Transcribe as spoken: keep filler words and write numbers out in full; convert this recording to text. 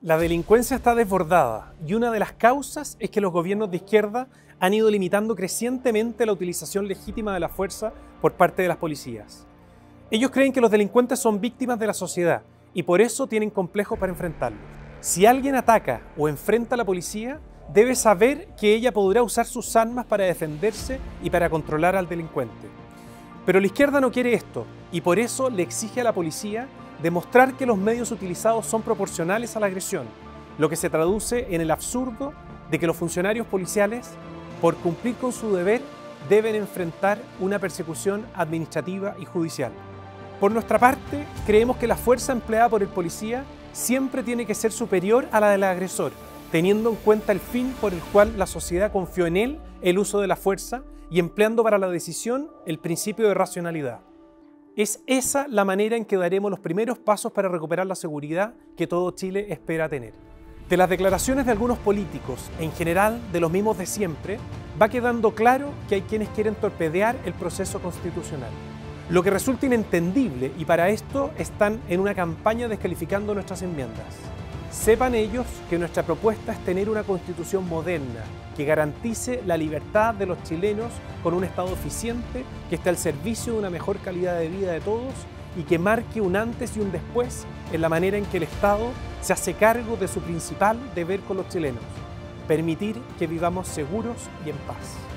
La delincuencia está desbordada y una de las causas es que los gobiernos de izquierda han ido limitando crecientemente la utilización legítima de la fuerza por parte de las policías. Ellos creen que los delincuentes son víctimas de la sociedad y por eso tienen complejos para enfrentarlos. Si alguien ataca o enfrenta a la policía, debe saber que ella podrá usar sus armas para defenderse y para controlar al delincuente. Pero la izquierda no quiere esto y por eso le exige a la policía demostrar que los medios utilizados son proporcionales a la agresión, lo que se traduce en el absurdo de que los funcionarios policiales, por cumplir con su deber, deben enfrentar una persecución administrativa y judicial. Por nuestra parte, creemos que la fuerza empleada por el policía siempre tiene que ser superior a la del agresor, teniendo en cuenta el fin por el cual la sociedad confió en él el uso de la fuerza y empleando para la decisión el principio de racionalidad. Es esa la manera en que daremos los primeros pasos para recuperar la seguridad que todo Chile espera tener. De las declaraciones de algunos políticos, en general de los mismos de siempre, va quedando claro que hay quienes quieren torpedear el proceso constitucional. Lo que resulta inentendible y para esto están en una campaña descalificando nuestras enmiendas. Sepan ellos que nuestra propuesta es tener una constitución moderna que garantice la libertad de los chilenos con un Estado eficiente que esté al servicio de una mejor calidad de vida de todos y que marque un antes y un después en la manera en que el Estado se hace cargo de su principal deber con los chilenos: permitir que vivamos seguros y en paz.